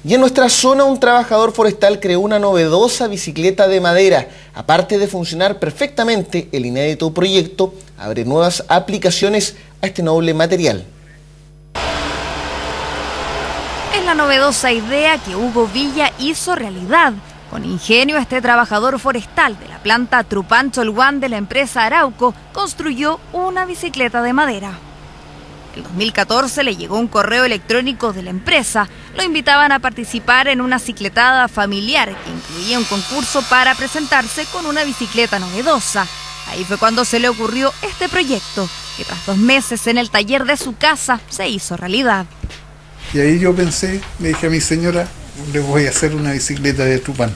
Y en nuestra zona, un trabajador forestal creó una novedosa bicicleta de madera. Aparte de funcionar perfectamente, el inédito proyecto abre nuevas aplicaciones a este noble material. Es la novedosa idea que Hugo Villa hizo realidad. Con ingenio, este trabajador forestal de la planta Trupancholguán de la empresa Arauco construyó una bicicleta de madera. En 2014 le llegó un correo electrónico de la empresa. Lo invitaban a participar en una cicletada familiar que incluía un concurso para presentarse con una bicicleta novedosa. Ahí fue cuando se le ocurrió este proyecto, que tras 2 meses en el taller de su casa se hizo realidad. Y ahí yo pensé, le dije a mi señora, le voy a hacer una bicicleta de Trupán.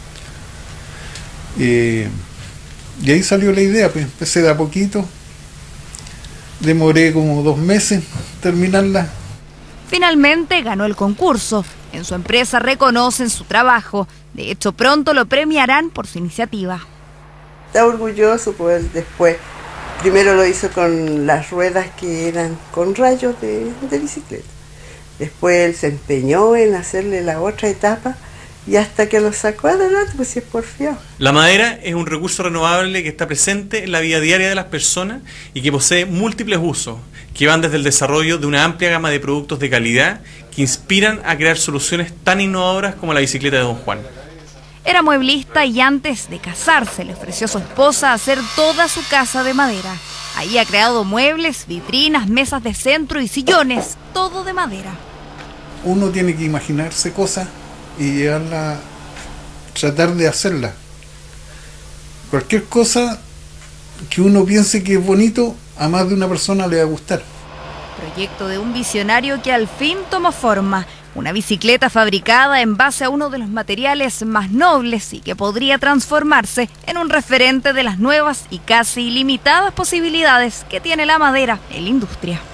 Y ahí salió la idea, pues empecé de a poquito. Demoré como 2 meses terminarla. Finalmente ganó el concurso. En su empresa reconocen su trabajo. De hecho, pronto lo premiarán por su iniciativa. Está orgulloso, pues después, primero lo hizo con las ruedas que eran con rayos de bicicleta. Después él se empeñó en hacerle la otra etapa y hasta que lo sacó adelante, pues sí es porfiado. La madera es un recurso renovable que está presente en la vida diaria de las personas y que posee múltiples usos, que van desde el desarrollo de una amplia gama de productos de calidad que inspiran a crear soluciones tan innovadoras como la bicicleta de Don Juan. Era mueblista y antes de casarse le ofreció a su esposa hacer toda su casa de madera. Ahí ha creado muebles, vitrinas, mesas de centro y sillones, todo de madera. Uno tiene que imaginarse cosas y llevarla, tratar de hacerla. Cualquier cosa que uno piense que es bonito, a más de una persona le va a gustar. Proyecto de un visionario que al fin tomó forma. Una bicicleta fabricada en base a uno de los materiales más nobles y que podría transformarse en un referente de las nuevas y casi ilimitadas posibilidades que tiene la madera en la industria.